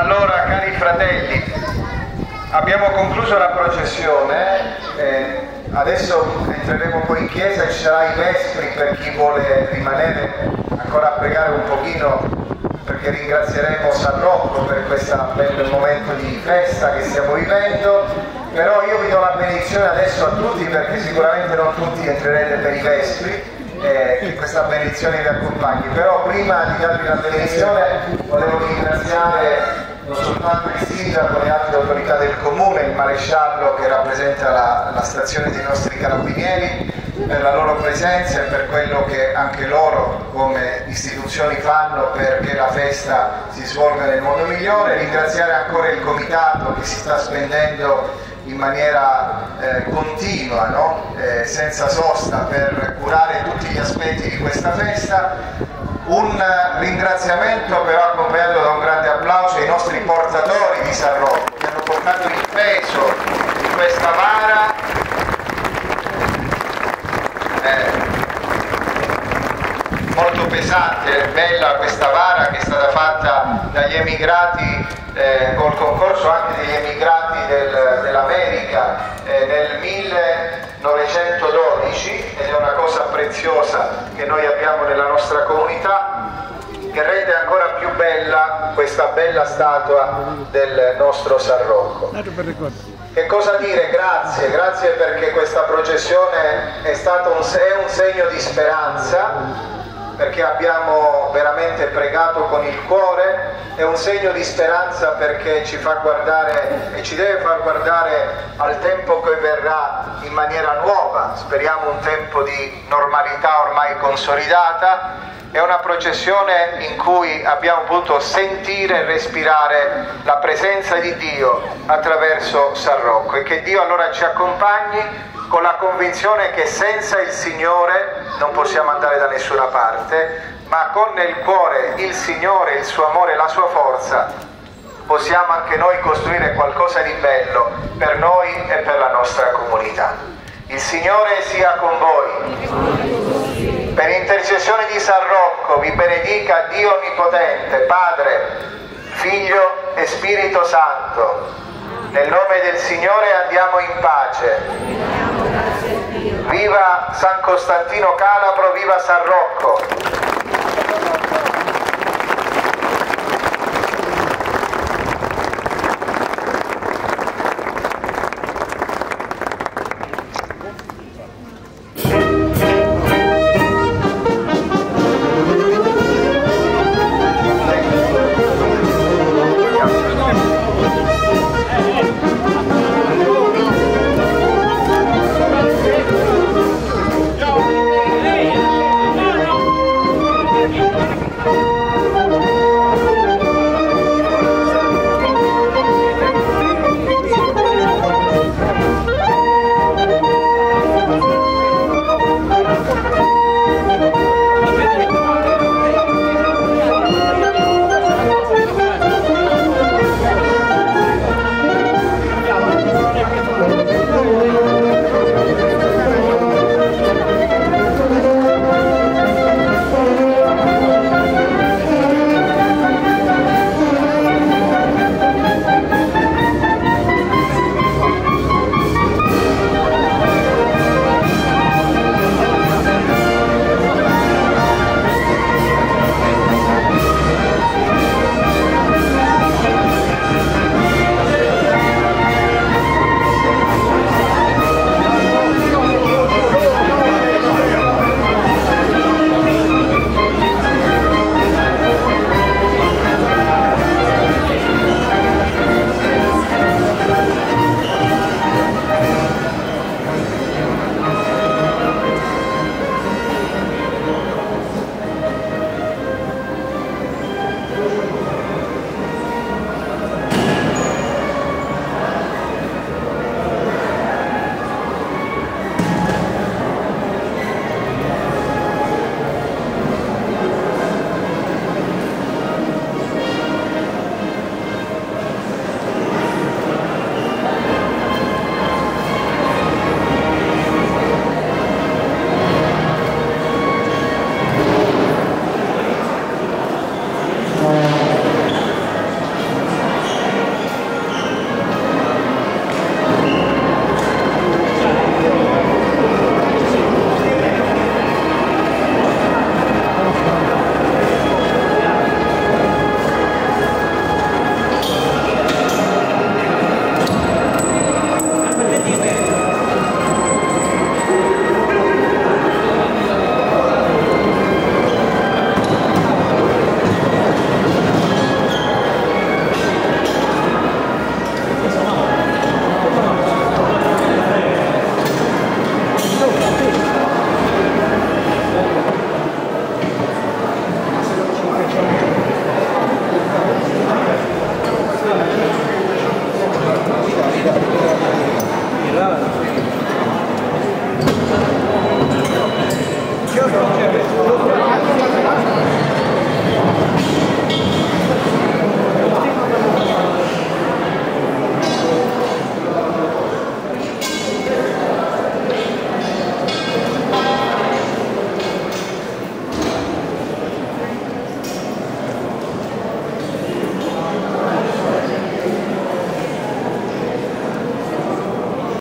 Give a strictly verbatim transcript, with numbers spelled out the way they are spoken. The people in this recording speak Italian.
Allora, cari fratelli, abbiamo concluso la processione, eh, adesso entreremo poi in chiesa e ci sarà i vespri per chi vuole rimanere ancora a pregare un pochino, perché ringrazieremo San Rocco per questo bel momento di festa che stiamo vivendo. Però io vi do la benedizione adesso a tutti, perché sicuramente non tutti entrerete per i vespri, eh, che questa benedizione vi accompagni. Però prima di darvi la benedizione volevo ringraziare non soltanto il sindaco e le altre autorità del comune, il maresciallo che rappresenta la, la stazione dei nostri carabinieri, per la loro presenza e per quello che anche loro come istituzioni fanno perché la festa si svolga nel modo migliore. Ringraziare ancora il comitato che si sta spendendo in maniera eh, continua, no? eh, senza sosta, per curare tutti gli aspetti di questa festa. Un ringraziamento però accompagnato da un grande applauso ai nostri portatori di San Rocco, che hanno portato il peso di questa vara, eh, molto pesante, bella questa vara che è stata fatta dagli emigrati, eh, col concorso anche degli emigrati del, dell'America eh, nel millenovecentododici, ed è una cosa preziosa che noi abbiamo nella nostra comunità, che rende ancora più bella questa bella statua del nostro San Rocco. Che cosa dire? Grazie, grazie perché questa processione è stato un, è un segno di speranza, perché abbiamo veramente pregato con il cuore, è un segno di speranza perché ci fa guardare e ci deve far guardare al tempo che verrà in maniera nuova, speriamo un tempo di normalità ormai consolidata. È una processione in cui abbiamo potuto sentire e respirare la presenza di Dio attraverso San Rocco, e che Dio allora ci accompagni con la convinzione che senza il Signore non possiamo andare da nessuna parte, ma con nel cuore il Signore, il suo amore e la sua forza possiamo anche noi costruire qualcosa di bello per noi e per la nostra comunità. Il Signore sia con voi. Per intercessione di San Rocco vi benedica Dio Onnipotente, Padre, Figlio e Spirito Santo. Nel nome del Signore andiamo in pace. Viva San Costantino Calabro, viva San Rocco!